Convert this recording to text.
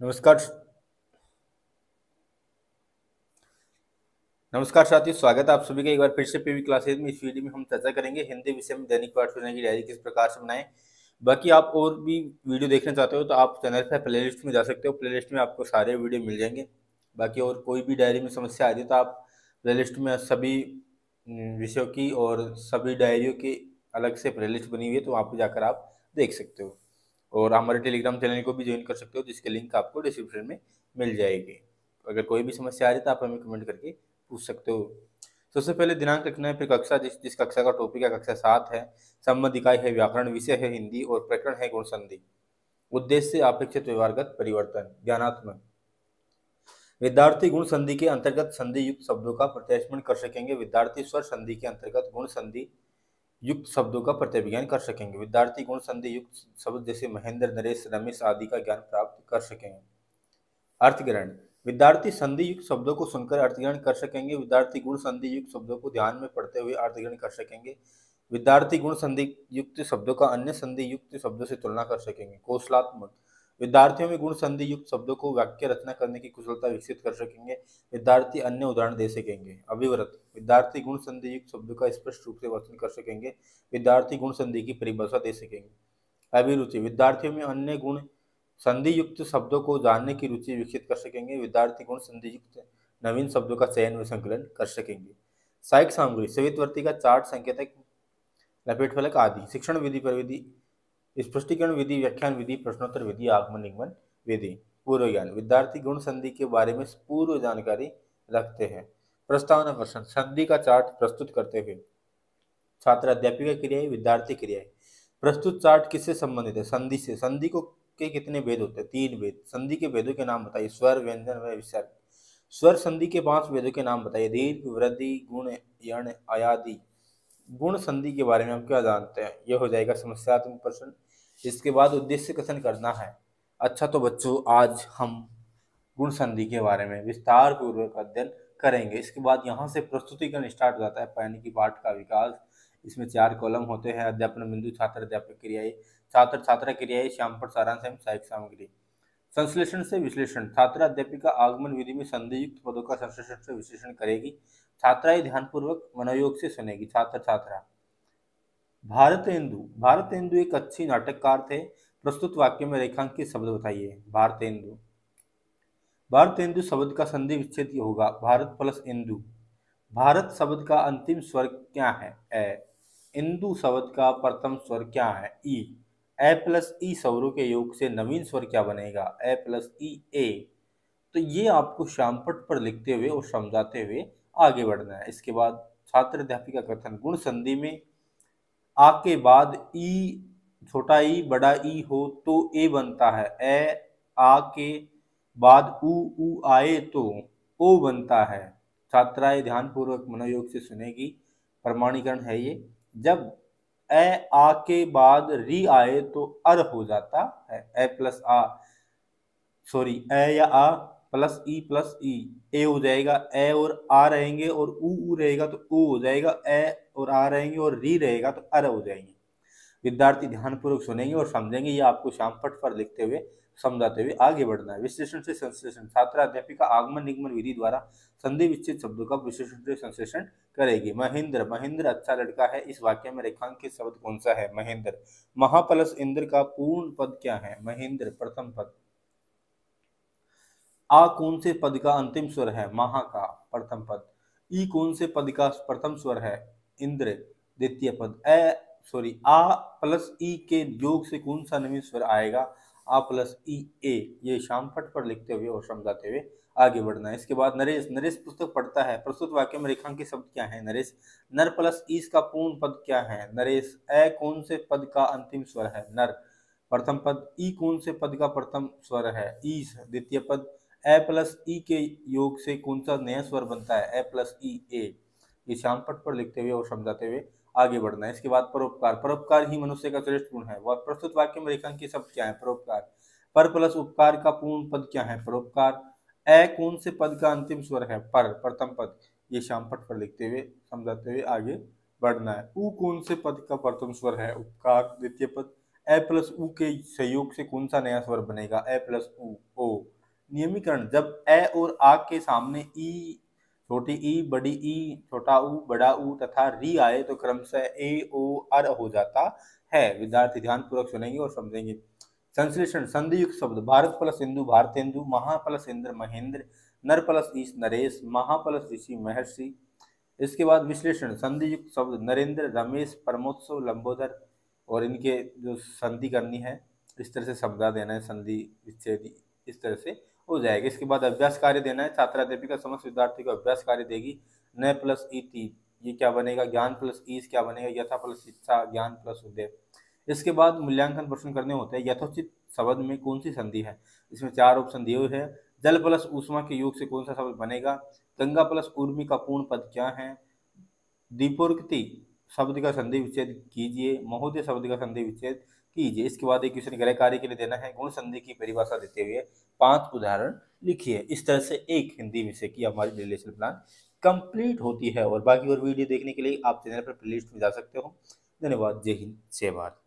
नमस्कार। नमस्कार साथियों, स्वागत है आप सभी का एक बार फिर से पीवी क्लासेज में। इस वीडियो में हम चर्चा करेंगे हिंदी विषय में दैनिक पाठ सुनने की डायरी किस प्रकार से बनाएं। बाकी आप और भी वीडियो देखना चाहते हो तो आप चैनल पर प्लेलिस्ट में जा सकते हो। प्लेलिस्ट में आपको सारे वीडियो मिल जाएंगे। बाकी और कोई भी डायरी में समस्या आ रही है तो आप प्लेलिस्ट में सभी विषयों की और सभी डायरियों की अलग से प्लेलिस्ट बनी हुई है, तो वहाँ पर जाकर आप देख सकते हो। और हमारे टेलीग्राम चैनल को भी ज्वाइन कर सकते हो, जिसके लिंक आपको डिस्क्रिप्शन में मिल जाएगी। अगर कोई भी समस्या आ रही है तो आप हमें कमेंट करके पूछ सकते हो। सबसे पहले दिनांक लिखना है, फिर कक्षा, जिस कक्षा का टॉपिक है कक्षा 7 है। संबंध इकाई है व्याकरण, विषय है हिंदी और प्रकरण है गुण संधि। उद्देश्य अपेक्षित व्यवहारगत परिवर्तन। ज्ञानात्मक विद्यार्थी गुण संधि के अंतर्गत संधि युक्त शब्दों का प्रत्यास्मरण कर सकेंगे। विद्यार्थी स्वर संधि के अंतर्गत गुण संधि युक्त शब्दों का प्रत्यभिज्ञान कर सकेंगे। विद्यार्थी गुण संधि युक्त शब्द जैसे महेंद्र, नरेश, रमेश आदि का ज्ञान प्राप्त कर सकेंगे। अर्थग्रहण विद्यार्थी संधि युक्त शब्दों को सुनकर अर्थग्रहण कर सकेंगे। विद्यार्थी गुण संधि युक्त शब्दों को ध्यान में पढ़ते हुए अर्थग्रहण कर सकेंगे। विद्यार्थी गुण संधि युक्त शब्दों का अन्य संधि युक्त शब्दों से तुलना कर सकेंगे। कौशलात्मक विद्यार्थियों में गुण संधि युक्त शब्दों को वाक्य रचना करने की कुशलता विकसित कर सकेंगे। विद्यार्थी अन्य उदाहरण दे सकेंगे। अभिव्रत विद्यार्थी गुण संधि युक्त शब्दों का स्पष्ट रूप से वर्णन कर सकेंगे। विद्यार्थी गुण संधि की परिभाषा दे सकेंगे। अभिरुचि विद्यार्थियों में अन्य गुण संधि युक्त शब्दों को जानने की रुचि विकसित कर सकेंगे। विद्यार्थी गुण संधि युक्त नवीन शब्दों का चयन व संकलन कर सकेंगे। सहायक सामग्री सवितवर्ती का चार्ट, संकेतक, लपेट फलक आदि। शिक्षण विधि पर विधि, स्पष्टीकरण विधि, व्याख्यान विधि, प्रश्नोत्तर विधि, आगमन निगमन विधि। पूर्व ज्ञान विद्यार्थी गुण संधि के बारे में पूर्व जानकारी रखते हैं। प्रस्तावना प्रश्न संधि का चार्ट प्रस्तुत करते हुए छात्र अध्यापिका क्रियाएं, विद्यार्थी क्रियाएं। प्रस्तुत चार्ट किससे संबंधित है? संधि से। संधि को के कितने भेद होते हैं? 3 भेद। संधि के भेदों के नाम बताइए। स्वर, व्यंजन व विसर्ग। स्वर संधि के 5 भेदों के नाम बताइए। दीर्घ, वृद्धि, गुण, यण, अयादि। गुण संधि के बारे में हम क्या जानते हैं? यह हो जाएगा समस्यात्मक प्रश्न। इसके बाद उद्देश्य कथन करना है। अच्छा तो बच्चों, आज हम गुण संधि के बारे में विस्तार पूर्वक अध्ययन करेंगे। इसके बाद यहाँ से प्रस्तुतिकरण स्टार्ट हो जाता है, यानी कि पाठ का विकास। इसमें 4 कॉलम होते हैं। अध्यापन बिंदु, छात्र अध्यापक क्रियाएं, छात्र छात्रा क्रियाएं, श्यामपट सारांश एवं सहायक सामग्री। संश्लेषण से विश्लेषण छात्र अध्यापिका आगमन विधि में संधि युक्त पदों का संश्लेषण से विश्लेषण करेगी। छात्राएं ध्यानपूर्वक मनोयोग से सुनेगी। छात्र छात्रा भारतेंदु भारतेंदु एक अच्छी नाटककार थे। प्रस्तुत वाक्य में रेखांकित शब्द बताइए। भारतेंदु। भारतेंदु शब्द का संधि विच्छेद होगा भारत प्लस इंदु। भारत शब्द का अंतिम स्वर क्या है? ए। इंदु शब्द का प्रथम स्वर क्या है? ई। ए प्लस ई स्वरों के योग से नवीन स्वर क्या बनेगा? ए प्लस ई ए। तो ये आपको श्यामपट पर लिखते हुए और समझाते हुए आगे बढ़ना है। इसके बाद छात्र अध्यापिका कथन गुण संधि में आ के बाद ई, छोटा ई बड़ा ई हो तो ए बनता है। ए आ के बाद ऊ आए तो ओ बनता है। छात्राएं ध्यानपूर्वक मनोयोग से सुनेगी। प्रमाणीकरण है ये। जब ए आ के बाद री आए तो अर हो जाता है। ए प्लस आ, सॉरी, ए या आ प्लस ई ए हो जाएगा। ए और आ रहेंगे और ऊ रहेगा तो ऊ हो जाएगा। ए और आ रहेंगे और री रहेगा तो अर हो जाएंगे। विद्यार्थी ध्यानपूर्वक सुनेंगे और समझेंगे। ये आपको श्यामपट पर लिखते हुए समझाते हुए आगे बढ़ना है। विश्लेषण से संश्लेषण छात्र अध्यापिका आगमन निगमन विधि द्वारा संधि विच्छेद शब्दों का विश्लेषण से संश्लेषण करेगी। महेंद्र महेंद्र अच्छा लड़का है। इस वाक्य में रेखांकित शब्द कौन सा है? महेंद्र। महा प्लस इंद्र का पूर्ण पद क्या है? महेंद्र प्रथम पद। आ कौन से पद का अंतिम स्वर है? महा का प्रथम पद। ई कौन से पद का प्रथम स्वर है? इंद्र द्वितीय पद। आ प्लस ई के योग से कौन सा नवीन स्वर आएगा? आ प्लस ई ए। ये श्यामपट पर लिखते हुए और समझाते हुए आगे बढ़ना है। इसके बाद नरेश नरेश पुस्तक पढ़ता है। प्रस्तुत वाक्य में रेखांकित शब्द क्या है? नरेश। नर प्लस ईस का पूर्ण पद क्या है? नरेश। ए कौन से पद का अंतिम स्वर है? नर प्रथम पद। ई कौन से पद का प्रथम स्वर है? ईस द्वितीय पद। ए प्लस ई के योग से कौन सा नया स्वर बनता है? ए प्लस ई ए। ये श्यामपट पर लिखते हुए और समझाते हुए आगे बढ़ना है। इसके बाद परोपकार परोपकार ही मनुष्य का श्रेष्ठ गुण है। वह प्रस्तुत वाक्य में रेखांकित शब्द क्या है? परोपकार। पर प्लस उपकार का पूर्ण पद क्या है? परोपकार। ए कौन से पद का अंतिम स्वर है? पर प्रथम पद। ये श्यामपट पर लिखते हुए समझाते हुए आगे बढ़ना है। ऊ कौन से पद का प्रथम स्वर है? उपकार द्वितीय पद। ए प्लस ऊ के संयोग से कौन सा नया स्वर बनेगा? ए प्लस ऊ ओ। नियमीकरण, जब ए और आ के सामने ई, छोटी ई, बड़ी ई, छोटा ऊ, बड़ा ऊ तथा री आए तो क्रमशः ए ओ अर हो जाता है। विद्यार्थी ध्यान पूर्वक सुनेंगे और समझेंगे। संश्लेषण, संधि युक्त शब्द, भारत प्लस हिंदू भारतेंदु, महा प्लस इंद्र महेंद्र, नर प्लस ईश नरेश, महा प्लस ऋषि महर्षि। इसके बाद विश्लेषण, संधि युक्त शब्द, नरेंद्र रमेश परमोत्सव लंबोदर, और इनके जो संधि करनी है इस तरह से समझा देना है, संधि विच्छेद इस तरह से हो जाएगा। इसके बाद अभ्यास कार्य देना है। छात्रा दीपिका समस्त विद्यार्थी को अभ्यास कार्य देगी। न प्लस इति, ये क्या बनेगा, ज्ञान प्लस ईस क्या बनेगा, यथा प्लस शिक्षा, ज्ञान प्लस उदय। इसके बाद मूल्यांकन प्रश्न करने होते हैं। यथोचित शब्द में कौन सी संधि है, इसमें 4 ऑप्शन दिए हुए हैं। जल प्लस ऊष्मा के योग से कौन सा शब्द बनेगा, गंगा प्लस उर्मी का पूर्ण पद क्या है, दीपोर्ति शब्द का संधि विच्छेद कीजिए, महोदय शब्द का संधि विच्छेद कीजिए। इसके बाद एक क्वेश्चन गृह कार्य के लिए देना है। गुण संधि की परिभाषा देते हुए 5 उदाहरण लिखिए। इस तरह से एक हिंदी विषय की हमारी डेली लेसन प्लान कंप्लीट होती है। और बाकी और वीडियो देखने के लिए आप चैनल पर प्लेलिस्ट में जा सकते हो। धन्यवाद। जय हिंद, जय भारत।